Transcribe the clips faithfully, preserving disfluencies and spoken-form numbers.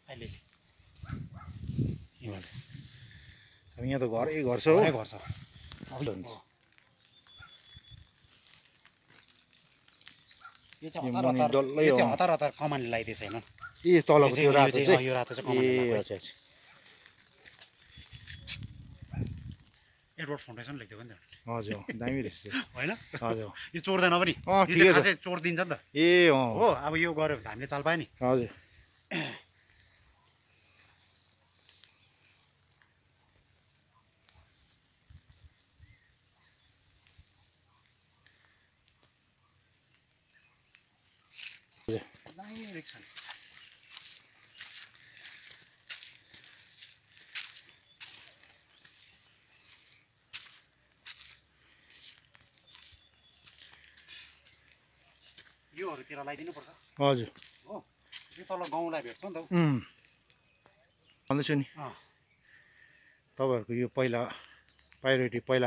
अहिले चाहिँ हिमाल अब यहाँ त घरै घर छ हो घरै घर छ यो चाहिँ हतार हतार यो चाहिँ हतार हतार कमानले लगाइदिएछ होइन ए तलको त्यो रातो चाहिँ यो रातो चाहिँ कमानले ए लगाएको अच्छा अच्छा एडवर्ड फाउन्डेसन लेखिदिएको नि त हजुर दामी रहेछ होइन हजुर यो चोर्दैन पनि अँ यो ठिकै चाहिँ छ खासै चोर्दिन्छ नि त ए अँ हो अब यो गऱ्यो भने हामीले चाल पायो नि हजुर दामी रहेछ नि योहरूतिर लगाइदिनु पर्छ हजुर हो यो तल गाउँलाई भेट्छ नि त उम् भन्दैछु नि अँ तपाईँहरूको यो पहिला प्रायोरिटी पहिला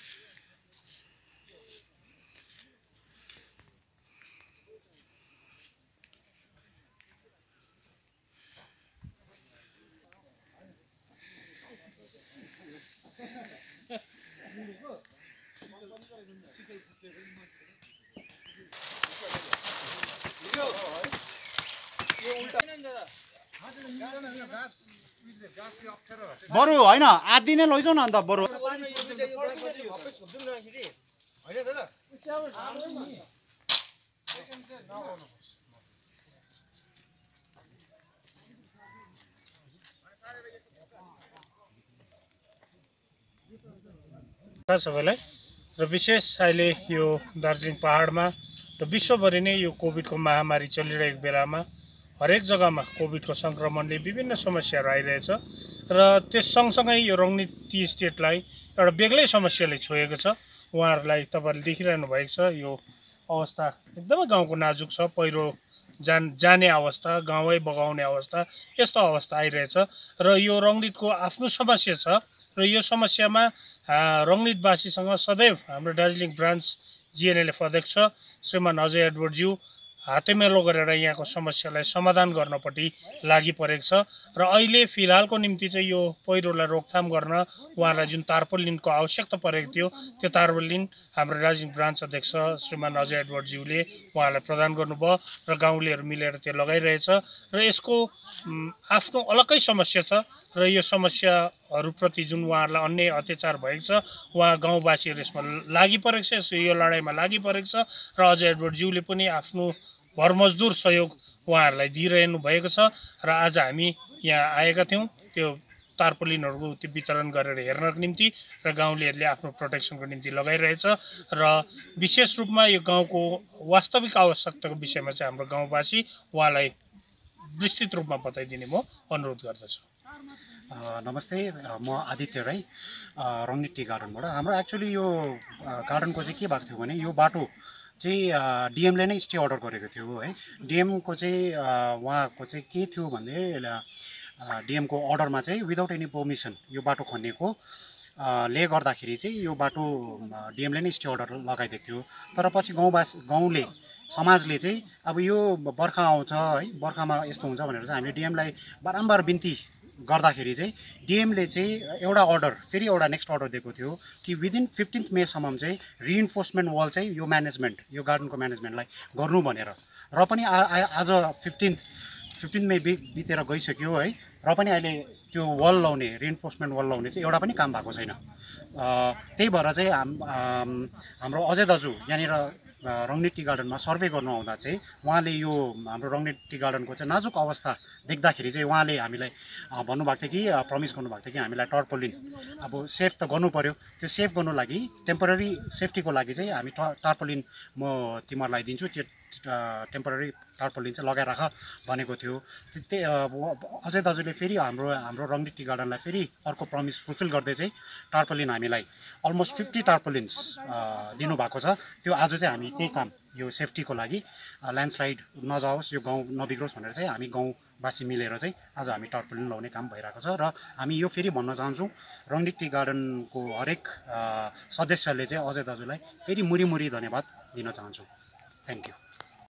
बरु होइन आधी नै लैजाउ न अन्त बरु सबैलाई र विशेष अहिले यो दार्जिलिङ पहाडमा र विश्वभरि नै यो कोभिडको महामारी चलिरहेको बेलामा हरेक जग्गामा कोभिडको सङ्क्रमणले विभिन्न समस्याहरू आइरहेछ र त्यस सँगसँगै यो रङ्गनी टी स्टेटलाई एउटा बेग्लै समस्याले छोएको छ उहाँहरूलाई तपाईँहरूले देखिरहनु भएको छ यो अवस्था एकदमै गाउँको नाजुक छ पहिरो जान जाने अवस्था गाउँै बगाउने अवस्था यस्तो अवस्था आइरहेछ र यो रङ्गनीतको आफ्नो समस्या छ र यो समस्यामा रङ्गनीतवासीसँग सदैव हाम्रो दार्जिलिङ ब्रान्च जिएनएलएफ अध्यक्ष श्रीमान अजय एडवर्डज्यू हातेमेलो गरेर यहाँको समस्यालाई समाधान गर्नपट्टि लागि परेको छ र अहिले फिलहालको निम्ति चाहिँ यो पहिरोलाई रोकथाम गर्न उहाँलाई जुन तार्पोलिनको आवश्यकता परेको थियो त्यो तार्पोलिन हाम्रो दार्जिलिङ ब्रान्च अध्यक्ष श्रीमान अजय एडवर्डज्यूले उहाँलाई प्रदान गर्नुभयो र गाउँलेहरू मिलेर त्यो लगाइरहेछ र यसको आफ्नो अलग्गै समस्या छ र यो समस्याहरूप्रति जुन उहाँहरूलाई अन्य अत्याचार भएको छ उहाँ गाउँवासीहरू यसमा लागि परेको छ यो लडाइँमा लागि परेको छ र अजय एडवर्डज्यूले पनि आफ्नो भरमजदुर सहयोग उहाँहरूलाई दिइरहनु भएको छ र आज हामी यहाँ आएका थियौँ त्यो तार्पोलिनहरूको त्यो वितरण गरेर हेर्नको निम्ति र गाउँलेहरूले आफ्नो प्रोटेक्सनको निम्ति लगाइरहेछ र विशेष रूपमा यो गाउँको वास्तविक आवश्यकताको विषयमा चाहिँ हाम्रो गाउँवासी उहाँलाई विस्तृत रूपमा बताइदिने म अनुरोध गर्दछु। नमस्ते, म आदित्य राई रङ्गनी टी गार्डनबाट। हाम्रो एक्चुअली यो गार्डनको चाहिँ के भएको थियो भने यो बाटो चाहिँ डिएमले नै स्टे अर्डर गरेको थियो है। डिएमको चाहिँ उहाँको चाहिँ के थियो भन्दै डिएमको अर्डरमा चाहिँ विदाउट एनी पर्मिसन यो बाटो खनिएको ले गर्दाखेरि चाहिँ यो बाटो डिएमले नै स्टे अर्डर लगाइदिएको थियो। तर पछि गाउँवासी गाउँले समाजले चाहिँ अब यो बर्खा आउँछ है, बर्खामा यस्तो हुन्छ भनेर चाहिँ हामीले डिएमलाई बारम्बार बिन्ती गर्दाखेरि चाहिँ डिएमले चाहिँ एउटा अर्डर फेरि एउटा नेक्स्ट अर्डर दिएको थियो कि विदिन फिफ्टिन्थ मेसम्म चाहिँ रिइन्फोर्समेन्ट वाल चाहिँ यो म्यानेजमेन्ट यो गार्डनको म्यानेजमेन्टलाई गर्नु भनेर। र पनि आज फिफ्टिन्थ फिफ्टिन मे बि बितेर गइसक्यो है, र पनि अहिले त्यो वाल लाउने रिइन्फोर्समेन्ट वाल लाउने चाहिँ एउटा पनि काम भएको छैन। त्यही भएर चाहिँ हाम हाम्रो अजय दाजु यहाँनिर रङ्गनी टी गार्डनमा सर्वे गर्नु आउँदा चाहिँ उहाँले यो हाम्रो रङ्गनी टी गार्डनको चाहिँ नाजुक अवस्था देख्दाखेरि चाहिँ उहाँले हामीलाई भन्नुभएको थियो कि प्रमिस गर्नुभएको थियो कि हामीलाई टर्पोलिन अब सेफ त गर्नु पऱ्यो, त्यो सेफ गर्नु लागि टेम्पोररी सेफ्टीको लागि चाहिँ हामी टार्पोलिन म तिमीहरूलाई दिन्छु, त्यो टेम्पोररी टार्पोलिन चाहिँ लगाएर राख भनेको थियो। त्यही अजय दाजुले फेरि हाम्रो हाम्रो रङ्गनी टी गार्डनलाई फेरि अर्को प्रमिस फुलफिल गर्दै चाहिँ टार्पोलिन हामीलाई अलमोस्ट फिफ्टी टार्पोलिन्स दिनुभएको छ। त्यो आज चाहिँ हामी त्यही काम यो सेफ्टीको लागि ल्यान्डस्लाइड नजाओस्, यो गाउँ नबिग्रोस् भनेर चाहिँ हामी गाउँवासी मिलेर चाहिँ आज हामी टार्पोलिन लाउने काम भइरहेको छ। र हामी यो फेरि भन्न चाहन्छौँ रङ्गनी टी गार्डनको हरेक सदस्यले चाहिँ अजय दाजुलाई फेरि मुरी मुरी धन्यवाद दिन चाहन्छौँ। Thank you.